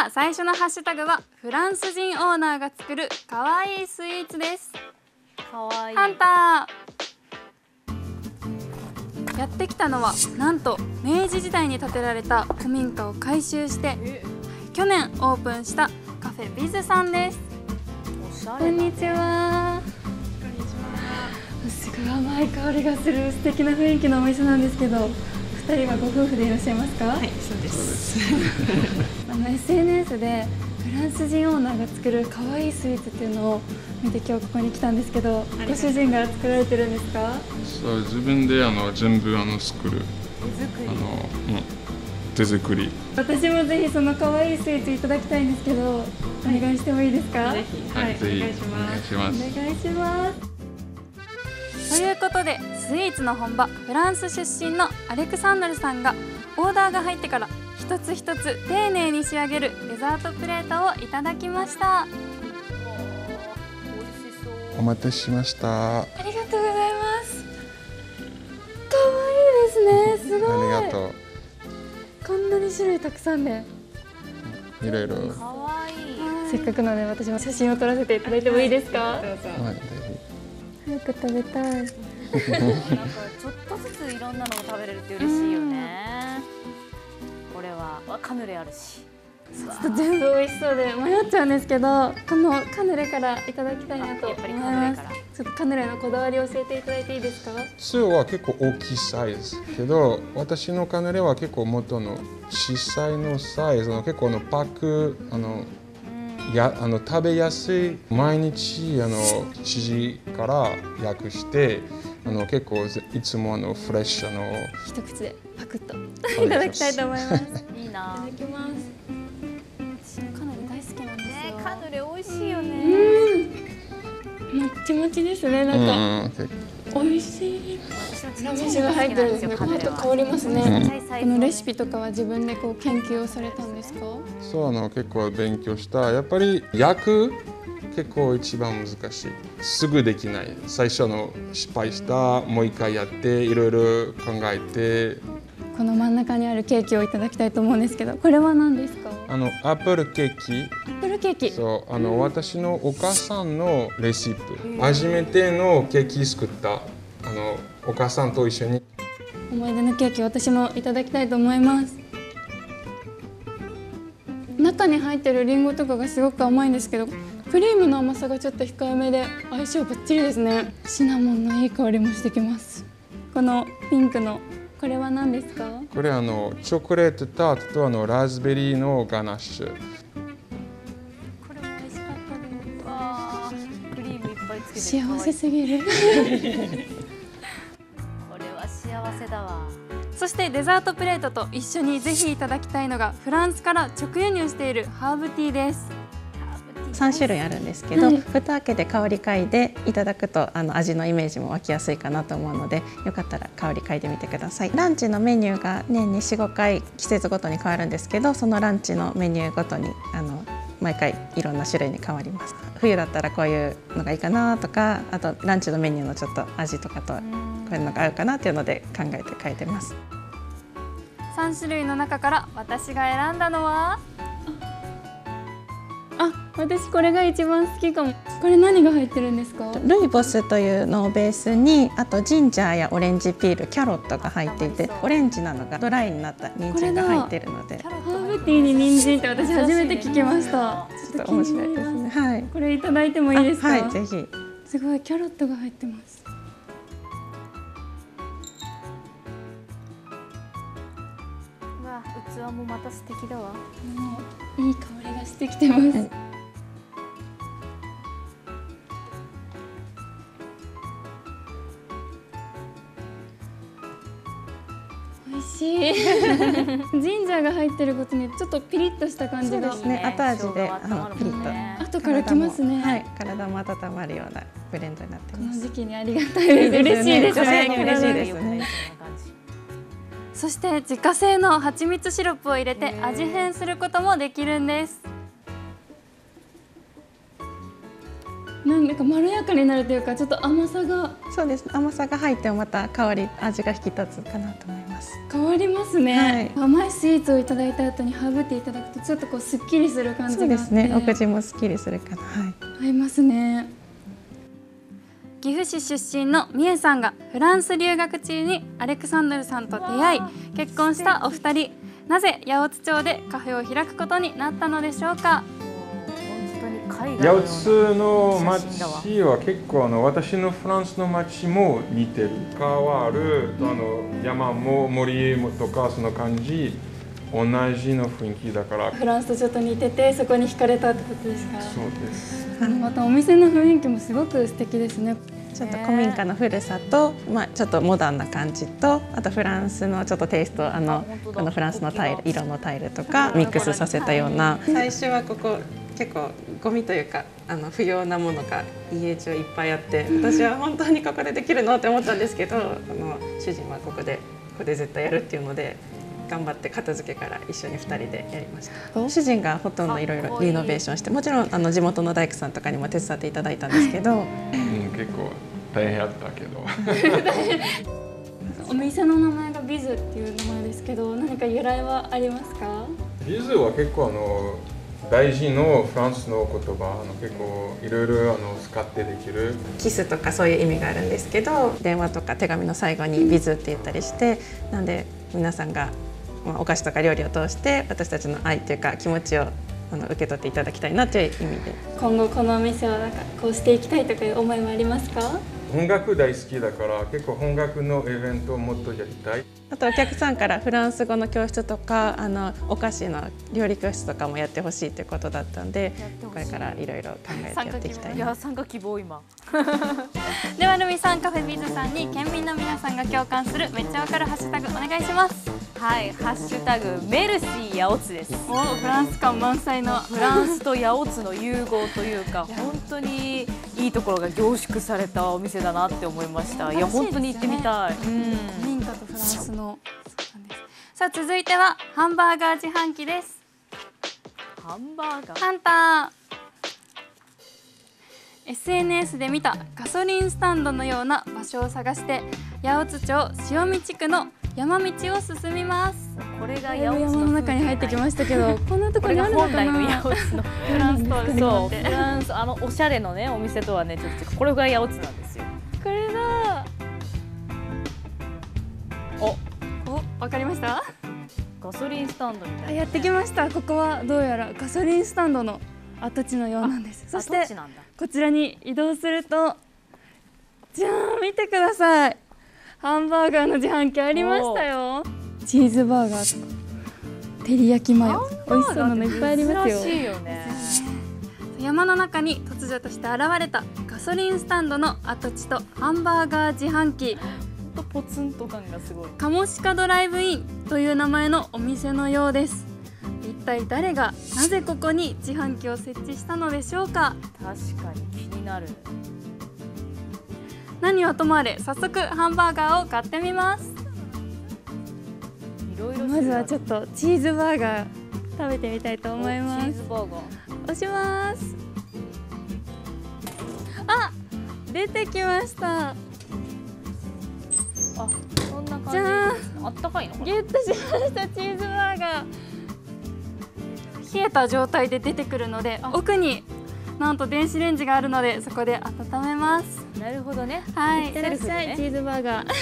さあ最初のハッシュタグはフランス人オーナーが作るかわいいスイーツです。 かわいい。 ハンターやってきたのはなんと明治時代に建てられた古民家を改修して去年オープンしたカフェビズさんです。こんにちは。すごい甘い香りがする素敵な雰囲気のお店なんですけど、2人はご夫婦でいらっしゃいますか？ はい、そうです。 SNS でフランス人オーナーが作る可愛いスイーツっていうのを見て今日ここに来たんですけど、ご主人が作られてるんですか？ そう、自分で全部作る。手作り。 私もぜひその可愛いスイーツいただきたいんですけど、お願いしてもいいですか？ ぜひ、はい、お願いします。 お願いします。ということでスイーツの本場フランス出身のアレクサンドルさんがオーダーが入ってから一つ一つ丁寧に仕上げるデザートプレートをいただきました。 お待たせしました。 ありがとうございます。可愛いですね。すごい。 ありがとう。 こんなに種類たくさんで。 いろいろ。 可愛い。 せっかくなので私も写真を撮らせていただいてもいいですか？ どうぞ。 はい、ぜ早く食べたい。 なんかちょっとずついろんなのを食べれるって嬉しいよね。これはカヌレあるし。 ちょっと全部美味しそうで迷っちゃうんですけど、このカヌレからいただきたいなと思います。ちょっとカヌレのこだわりを教えていただいていいですか？ ひ。普通は結構大きいサイズけど、私のカヌレは結構元の小さいのサイズの結構パック食べやすい。毎日7時から焼くして結構いつもフレッシュ一口でパクッといただきたいと思います。 いいな。 いただきます。私もカヌレ大好きなんですよ。 カヌレ美味しいよね。 もっちもちですね。なんか美味しい。ラム酒が入ってるんですね。この後香りますね。このレシピとかは自分で研究をされたんですか？ そう結構勉強した。やっぱり焼く結構一番難しい。すぐできない。最初失敗した。もう一回やっていろいろ考えて。 この真ん中にあるケーキをいただきたいと思うんですけど、これは何ですか？ アップルケーキ。 アップルケーキ。 そう、私のお母さんのレシピ。初めてのケーキ作った。お母さんと一緒に。 思い出のケーキ、私もいただきたいと思います。中に入ってるリンゴとかがすごく甘いんですけど、クリームの甘さがちょっと控えめで相性バッチリですね。シナモンのいい香りもしてきます。このピンクのこれは何ですか？ これチョコレートタートとラズベリーのガナッシュ。 これも美味しかったです。 わー、クリームいっぱいつけて幸せすぎる。 これは幸せだわ。 そしてデザートプレートと一緒にぜひいただきたいのがフランスから直輸入しているハーブティーです。 3種類あるんですけど、蓋開けて香り嗅いでいただくと味のイメージも湧きやすいかなと思うので、よかったら香り嗅いでみてください。ランチのメニューが年に 4,5 回季節ごとに変わるんですけど、そのランチのメニューごとに毎回いろんな種類に変わります。冬だったらこういうのがいいかなとか、あとランチのメニューのちょっと味とかとこういうのが合うかなっていうので考えて変えてます。 3種類の中から私が選んだのは、私これが一番好きかも。これ何が入ってるんですか？ ルイボスというのをベースに、あとジンジャーやオレンジピール、キャロットが入っていて、オレンジなのがドライになった人参が入っているので。 ハーブティーに人参って私初めて聞きました。 ちょっと面白いですね。はい。 これいただいてもいいですか？ はい、ぜひ。 すごいキャロットが入ってます。 うわ、器もまた素敵だわ。 いい香りがしてきてます。美味しい。ジンジャーが入ってることにちょっとピリッとした感じが。 そうですね。後味でピリッと。 後からきますね。 はい、体も温まるようなブレンドになってます。 この時期にありがたいです。嬉しいですね。 女性に嬉しいですね。 そして自家製の蜂蜜シロップを入れて味変することもできるんです。 なんかまろやかになるというか、ちょっと甘さがそうです。甘さが入ってもまた味が引き立つかなと思います。 変わりますね、 はい、 甘いスイーツをいただいた後にハーブティーいただくとちょっとこうすっきりする感じがあって、 そうですね。お口もすっきりするかな。はい。 合いますね。岐阜市出身のみえさんがフランス留学中にアレクサンドルさんと出会い結婚したお二人、なぜ八百津町でカフェを開くことになったのでしょうか。 八百津の町は結構私のフランスの町も似てる。川ある山も森もとかその感じ同じの雰囲気だから。 フランスとちょっと似ててそこに惹かれたってことですか。 そうです。 またお店の雰囲気もすごく素敵ですね。 ちょっと古民家の古さと、ちょっとモダンな感じと、あとフランスのちょっとテイスト、このフランスのタイル、色のタイルとかミックスさせたような。最初はここ結構ゴミというか不要なものが家中いっぱいあって、私は本当にここでできるのって思ったんですけど、主人はここで絶対やるっていうので。頑張って片付けから一緒に2人でやりました。主人がほとんどいろいろリノベーションして、もちろん地元の大工さんとかにも手伝っていただいたんですけど、 結構大変やったけどお店の名前がビズっていう名前ですけど、何か由来はありますか？ ビズは結構大事のフランスの言葉結構いろいろ使ってできる。 キスとかそういう意味があるんですけど、電話とか手紙の最後にビズって言ったりして、なんで皆さんがお菓子とか料理を通して私たちの愛というか気持ちを受け取っていただきたいなという意味で。 今後このお店をこうしていきたいとかいう思いはありますか？ 音楽大好きだから結構音楽のイベントをもっとやりたい。 あとお客さんからフランス語の教室とかお菓子の料理教室とかもやってほしいということだったんで、これからいろいろ考えてやっていきたいな。 いや参加希望今ではルミさん、カフェビズさんに県民の皆さんが共感するめっちゃわかるハッシュタグお願いします。 はい、ハッシュタグメルシー八百津です。 フランス感満載のフランスと八百津の融合というか、本当にいいところが凝縮されたお店だなって思いました。いや本当に行ってみたい。 古民家とフランスの。さあ続いてはハンバーガー自販機です。 ハンバーガー。 ハンター。SNS で見たガソリンスタンドのような場所を探して八百津町塩見地区の山道を進みます。 これが八百津の中に入ってきましたけど、こんなところにあるのかな。 本来の八百津のフランスとはそうフランスおしゃれのねお店とはねちょっとこれが八百津なんですよ。 これだ。わかりました？ ガソリンスタンドみたいな。 やってきました。ここはどうやらガソリンスタンドの跡地のようなんです。そしてこちらに移動すると、じゃーん見てください。ハンバーガーの自販機ありましたよ。チーズバーガーとか照り焼きマヨ、美味しそうなのいっぱいありますよ。 珍しいよね。 山の中に突如として現れたガソリンスタンドの跡地とハンバーガー自販機。 ポツンと感がすごい。 カモシカドライブインという名前のお店のようです。一体誰がなぜここに自販機を設置したのでしょうか。 確かに気になる。 何はともあれ早速ハンバーガーを買ってみます。 いろいろまずはちょっとチーズバーガー食べてみたいと思います。 チーズバーガー押します。あ、出てきました。 そんな感じ。 じゃーん。 あったかいのかな。 ゲットしましたチーズバーガー。冷えた状態で出てくるので、奥になんと電子レンジがあるのでそこで温めます。 なるほどね。 はい、いってらっしゃいチーズバーガー。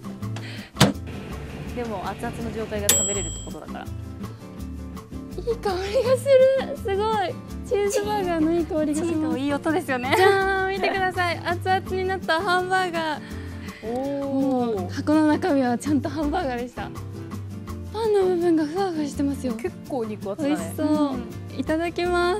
でも熱々の状態が食べれるってことだから。 いい香りがする。すごい。チーズバーガーのいい香りがします。いい音ですよね。じゃーん見てください。熱々になったハンバーガー。もう箱の中身はちゃんとハンバーガーでした。パンの部分がふわふわしてますよ。 結構肉厚だね。 美味しそう。いただきます。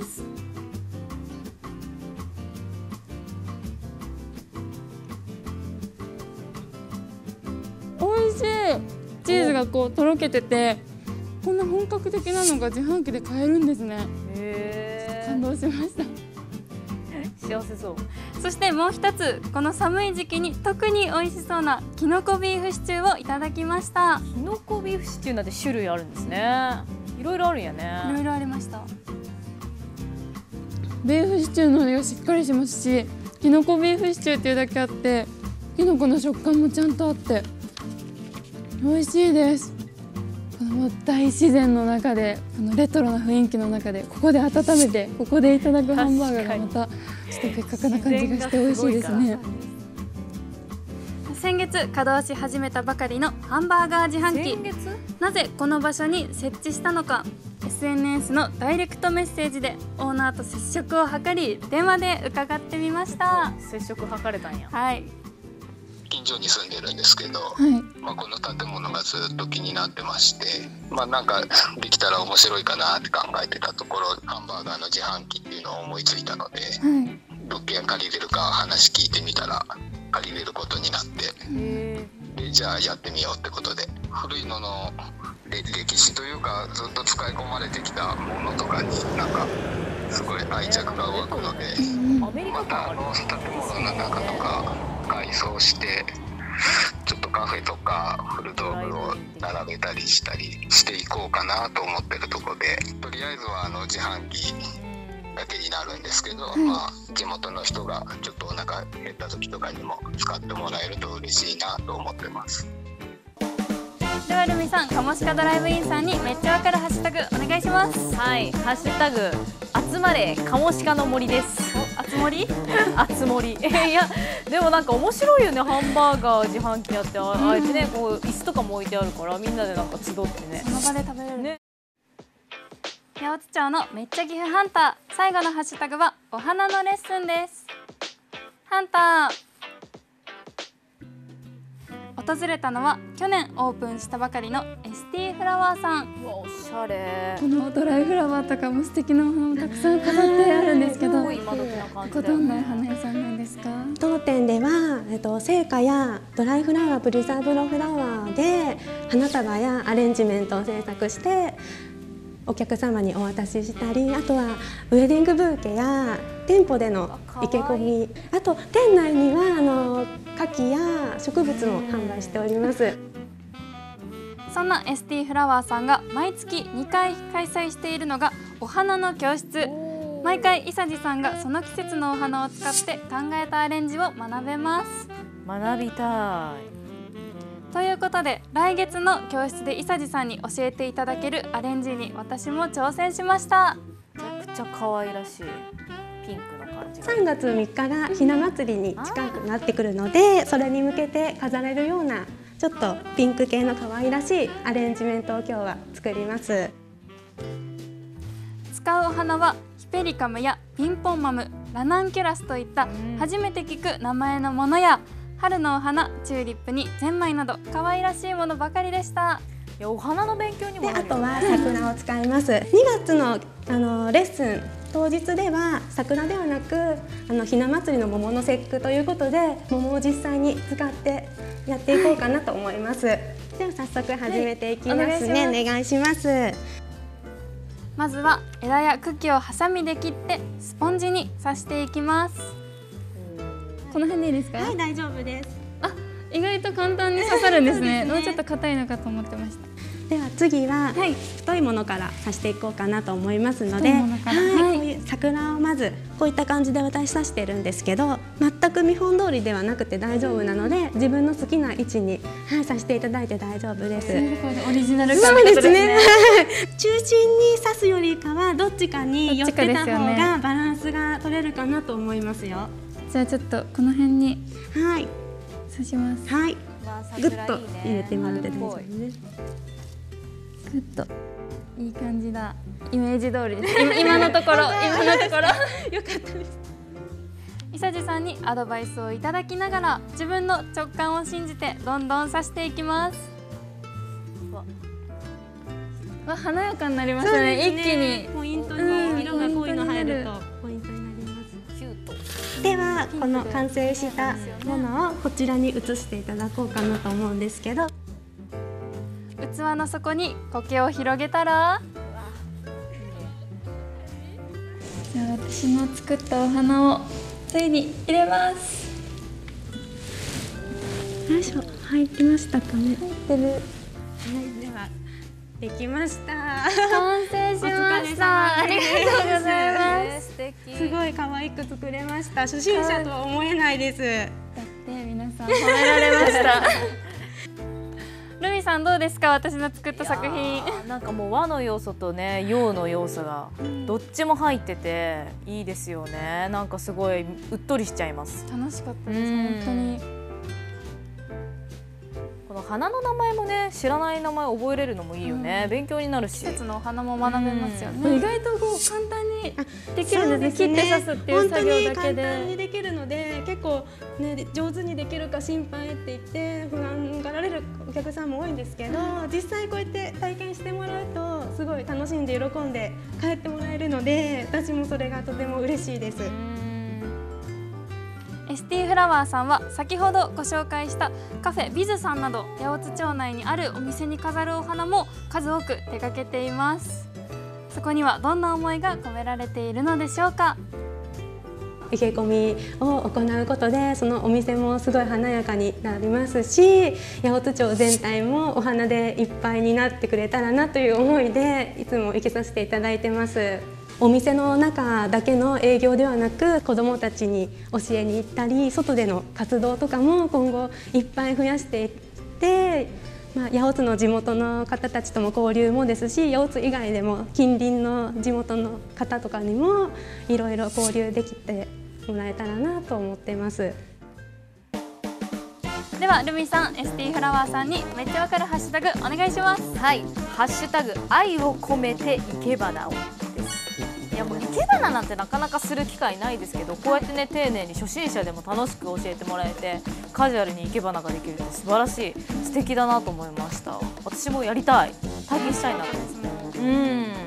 美味しい。チーズがこうとろけてて、こんな本格的なのが自販機で買えるんですね。感動しました。 幸せそう。 そしてもう一つ、この寒い時期に特に美味しそうなきのこビーフシチューをいただきました。 きのこビーフシチューなんて種類あるんですね。いろいろあるんやね。 いろいろありました。 ビーフシチューの味がしっかりしますし、きのこビーフシチューっていうだけあってきのこの食感もちゃんとあって美味しいです。この大自然の中で、このレトロな雰囲気の中で、ここで温めてここでいただくハンバーガーがまたちょっと別格な感じがして美味しいですね。先月稼働し始めたばかりのハンバーガー自販機、なぜこの場所に設置したのか、 SNS のダイレクトメッセージでオーナーと接触を図り、電話で伺ってみました。 接触図れたんや。 はい、 近所に住んでるんですけど、 はい、 この建物がずっと気になってまして、なんかできたら面白いかなって考えてたところ、ハンバーガーの自販機っていうのを思いついたので、 はい、 物件借りれるか話聞いてみたら借りれることになって、でじゃあやってみようってことで、古いのの歴史というかずっと使い込まれてきたものとかになんかすごい愛着が湧くので、また建物の中とか改装してちょっとカフェとか古道具を並べたりしたりしていこうかなと思ってるところで、とりあえずは自販機だけになるんですけど、地元の人がちょっとお腹減った時とかにも使ってもらえると嬉しいなと思ってます。 ではルミさん、カモシカドライブインさんにめっちゃわかるハッシュタグお願いします。 はい、ハッシュタグ集まれカモシカの森です。 集まり集まりいやでもなんか面白いよね。ハンバーガー自販機やって、あえてねこう椅子とかも置いてあるから、みんなでなんか集ってね、 その場で食べれるね。 八百津町のめっちゃ岐阜ハンター、最後のハッシュタグはお花のレッスンです。ハンター、訪れたのは去年オープンしたばかりのST フラワーさん。 おしゃれ。 このドライフラワーとかも素敵なお花もたくさん飾ってあるんですけど、 今時な感じここどんなお花屋さんなんですか？ 当店では、生花やドライフラワー、プリザーブドフラワーで花束やアレンジメントを制作してお客様にお渡ししたり、あとはウェディングブーケや店舗での生け込み、あと店内には花器や植物も販売しております。 そんな ST フラワーさんが毎月2回開催しているのがお花の教室。毎回伊佐治さんがその季節のお花を使って考えたアレンジを学べます。 学びたい。 ということで、来月の教室で伊佐治さんに教えていただけるアレンジに私も挑戦しました。 めちゃくちゃ可愛らしいピンクの感じが。 3月3日がひな祭りに近くなってくるので、それに向けて飾れるようなちょっとピンク系の可愛らしいアレンジメントを今日は作ります。 使うお花はヒペリカムやピンポンマム、ラナンキュラスといった初めて聞く名前のものや、春のお花、チューリップにゼンマイなど可愛らしいものばかりでした。 いや、お花の勉強にもなるよね。 あとは桜を使います。2月のレッスン当日では桜ではなくひな祭りの桃の節句ということで、桃を実際に使ってやっていこうかなと思います。では早速始めていきますね。お願いします。 まずは枝や茎をハサミで切ってスポンジに刺していきます。この辺でいいですか？ はい、大丈夫です。 あ、意外と簡単に刺さるんですね。もうちょっと硬いのかと思ってました。 では次は、 はい、 太いものから刺していこうかなと思いますので、 太いものから、 こういう桜をまずこういった感じで私刺してるんですけど、全く見本通りではなくて大丈夫なので、自分の好きな位置に、刺していただいて大丈夫です。 オリジナル感そうですね。中心に刺すよりかはどっちかに寄ってた方がバランスが取れるかなと思いますよ。 じゃあちょっとこの辺にはい刺します。 はい。ぐっと入れてもらって大丈夫です。 ぐっといい感じだ。イメージ通りです。今のところよかったです。伊佐治さんにアドバイスをいただきながら、自分の直感を信じてどんどん刺していきます。わ、華やかになりましたね。一気にポイントに色が濃いの入るとポイントになります。キュート。ではこの完成したものをこちらに移していただこうかなと思うんですけど、 器の底に苔を広げたら、じゃあ私の作ったお花をついに入れます。 よいしょ、入ってましたかね。 入ってる。 はい、ではできました。 完成しました。ありがとうございます。 素敵。 すごい可愛く作れました。初心者とは思えないです。 だって皆さん褒められました。ルミさんどうですか、私の作った作品。 なんかもう和の要素とね洋の要素がどっちも入ってていいですよね。なんかすごいうっとりしちゃいます。 楽しかったです、本当に。 この花の名前もね、知らない名前覚えれるのもいいよね。勉強になるし、 季節のお花も学べますよね。意外とこう簡単にできるんですね。切って刺すっていう作業だけで本当に簡単にできるので、結構ね上手にできるか心配って言って不安がられるお客さんも多いんですけど、実際こうやって体験してもらうとすごい楽しんで喜んで帰ってもらえるので、私もそれがとても嬉しいです。 ST フラワーさんは先ほどご紹介したカフェビズさんなど八百津町内にあるお店に飾るお花も数多く手掛けています。そこにはどんな思いが込められているのでしょうか。 生け込みを行うことでそのお店もすごい華やかになりますし、八百津町全体もお花でいっぱいになってくれたらなという思いでいつも行けさせていただいてます。お店の中だけの営業ではなく、子どもたちに教えに行ったり外での活動とかも今後いっぱい増やしていって、八百津の地元の方たちとも交流もですし、八百津以外でも近隣の地元の方とかにもいろいろ交流できてもらえたらなと思っています。 ではルミさん、ST フラワーさんにめっちゃわかるハッシュタグお願いします。 はい、ハッシュタグ愛を込めて生け花を。いやもう生け花なんてなかなかする機会ないですけど、こうやってね丁寧に初心者でも楽しく教えてもらえてカジュアルに生け花ができるって素晴らしい、素敵だなと思いました。私もやりたい、体験したいなと。